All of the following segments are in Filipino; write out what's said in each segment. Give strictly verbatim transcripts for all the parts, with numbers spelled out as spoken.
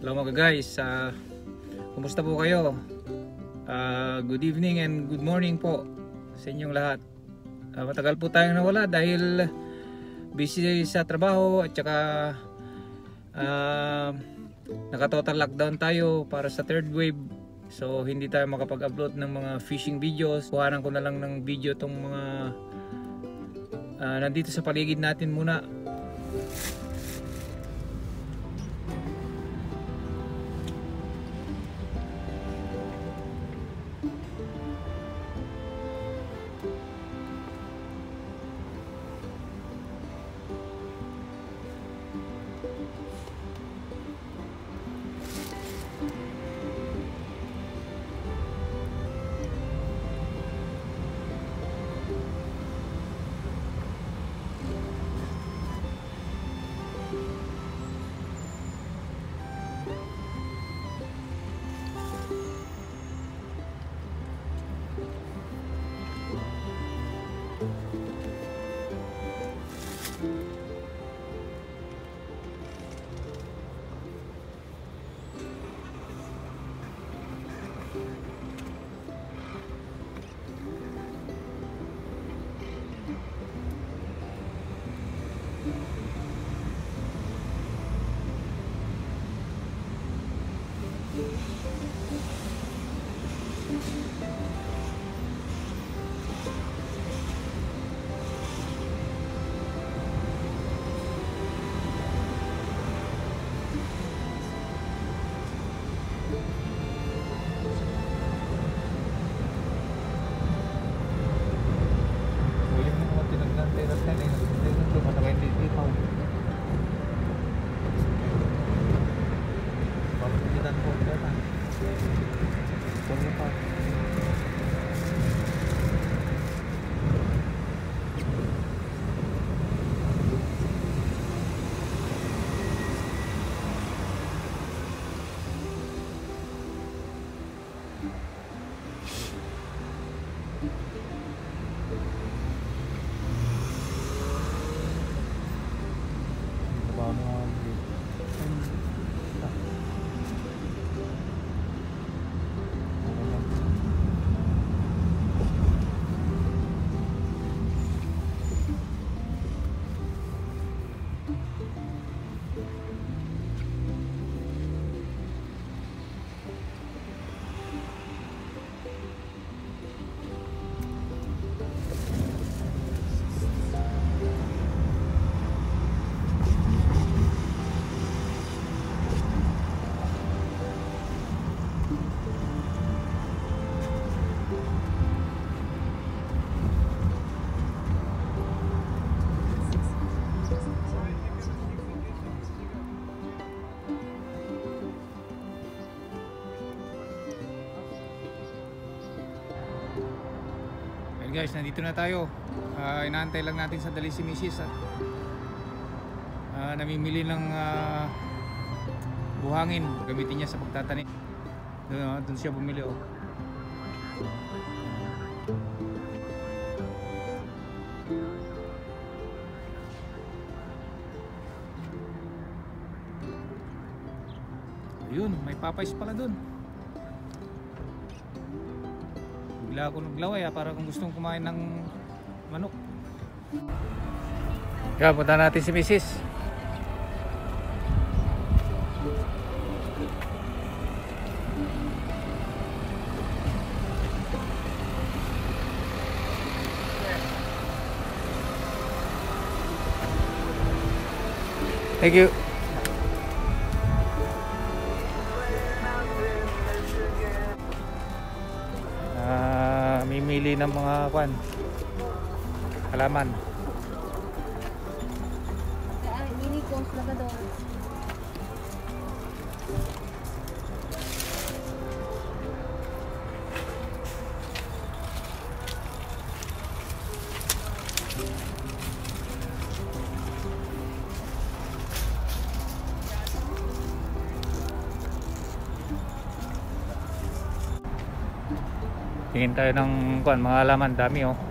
Hello mga guys, uh, kumusta po kayo? Uh, good evening and good morning po sa inyong lahat. Uh, matagal po tayong nawala dahil busy sa trabaho at saka uh, naka-total lockdown tayo para sa third wave. So hindi tayo makapag-upload ng mga fishing videos. Kuhanan ko na lang ng video tong mga uh, nandito sa paligid natin muna. Guys, nandito na tayo. Uh, inaantay lang natin sandali si Missus at uh, namimili ng uh, buhangin. Gamitin niya sa pagtatanim. Doon, uh, doon siya bumili oh. Ayun, may Popeyes pala doon. Bigla ako naglaway ah, para kung gustong kumain ng manok. Kaya punta natin si Missus Thank you. Mimili ng mga kwan halaman. Mini cones na ka doon. Tingin tayo ng kuan, mga halaman, dami oh.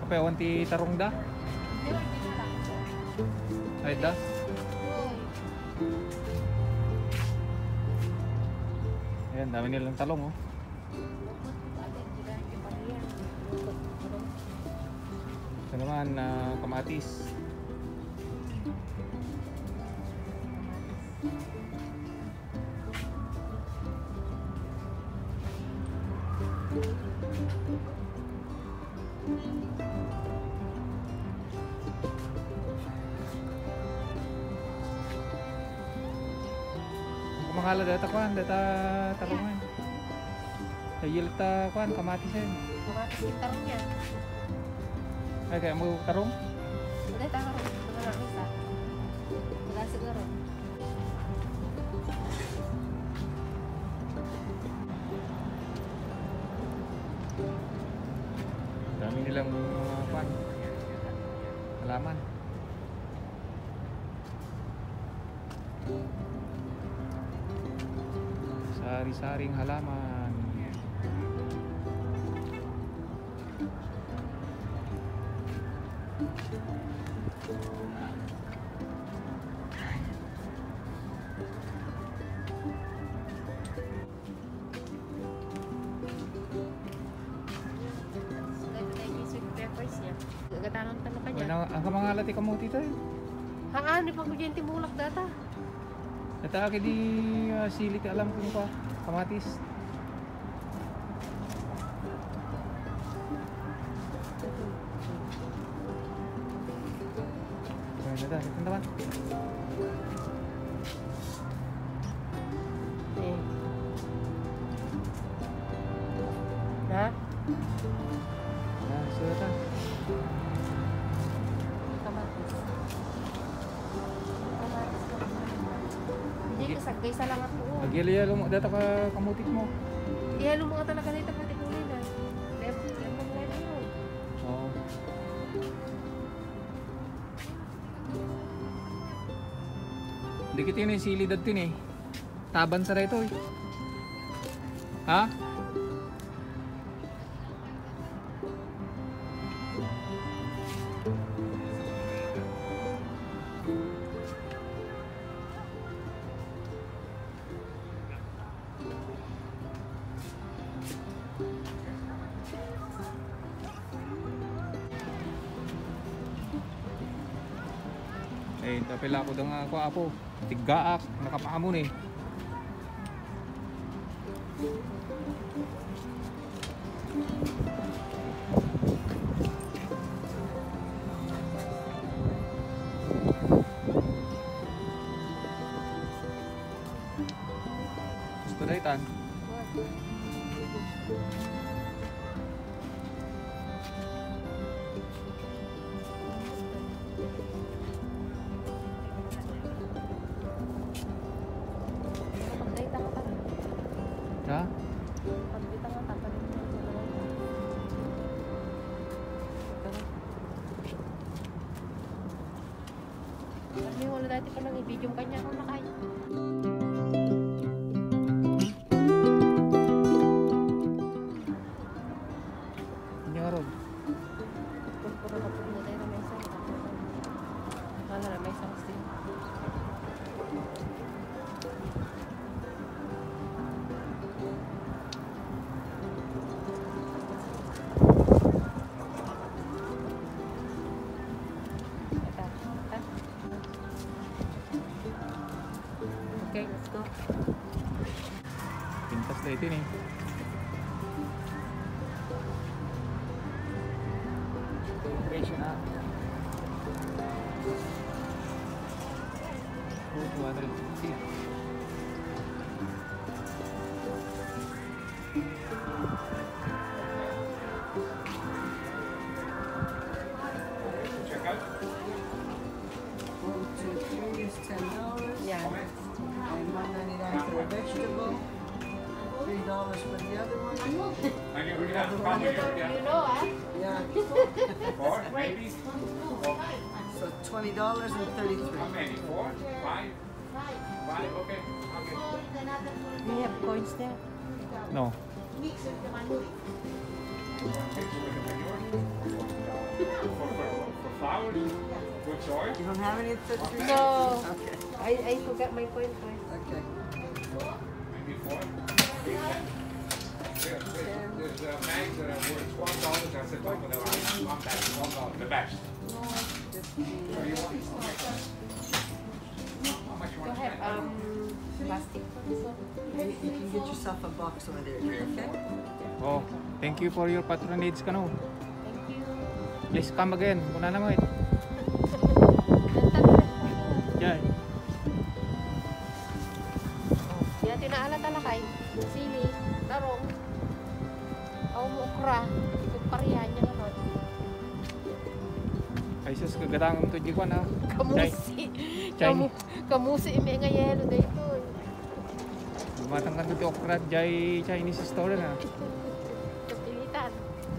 Apa yung ti tarong da? Hindi, hindi na lang. Ay da? Uy. Ayan, dami nilang talong oh. Ito naman, uh, kamatis. Kumakala data kuan, data tarungan. Ayil ta kuan, kamatis yan. Kamatis yung tarong niya. Ay, kaya mo tarong? Wala tarong. Wala isa. Wala siguro. Dami nilang mga kuan. Halaman. Sari-saring halaman. Gagatanong tanong ka niya. Ano, ang kamangalati kamuti tayo. Hangaan, di pa ko dyan timulak data. Data aki di uh, sili ka alam kung pa kamatis. Ayan, data, ito naman. Eh. Ha? Ayan, so data. Kamatis. Kamatis ka. Hindi ka sagay sa langat mo. Nagyali-yalo mo data ka kamutik mo. Ihalo mo nga talaga nito pati kulay na. Left, left mo nga na yun. Oo. Hindi kita yun yung sili dad tin eh. Taban sa rito eh. Ha? Eh, tapila ko dang ako apo. Tigaak, nakapaamon eh. Gusto na itan. Pagdita ka pa. Ha? Pagdita ka pa. Kasi wala dati pa lang i-video kanya kung nakain. Hindi nga ron. Puro na po na tayo na may isang. Wala na may isang steam. Okay, let's go. Pintas na ito eh. Presyo na. Oh, two hundred fifty. One, two, three is ten dollars. Yeah. And one ninety-nine for the vegetable. Three dollars for the other one. You know, ah? Yeah. Four, maybe? So twenty dollars and How thirty-three. many? Four? Five? Five, okay. Okay. We have coins there. No. Take a look at the yours. For, for, for flowers? Good choice. You don't have any at thirty-three? No. Okay, I, I forgot my point first. okay. Maybe four. There's, there's, there's uh, bags that are worth twelve dollars. I said, don't, but they're like, one bag, twelve dollars. The best. So you want, how much you You want to have spend? um plastic. You, you can get yourself a box over there, okay? Oh, thank you for your patronage ka no. Thank you. Please come again. Kuna na mo eh. Jay. Ya tinaala talakay. Sili, tarong. Aw mo okra. Ito parihan niya ano. Ay sus kagatang to jikwan ha. Kamusi. Chay. Kamu kamusi imi nga yelo dito. Matang kan to okra jay Chinese store na. Kapilitan.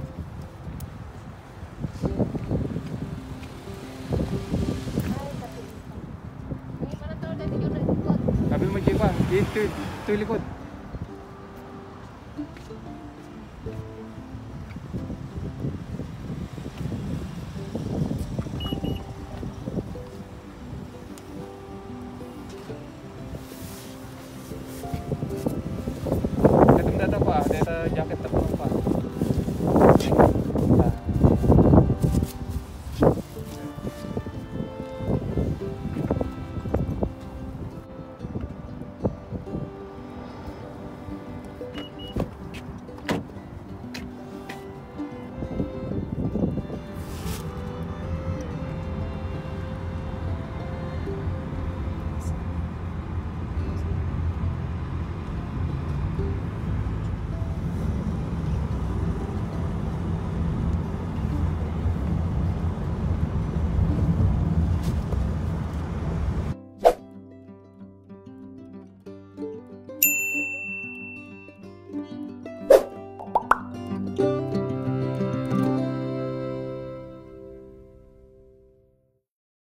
Ay, kapilitan. Hindi pa na to dito yung likod. Sabi mo jikwan, dito to likod.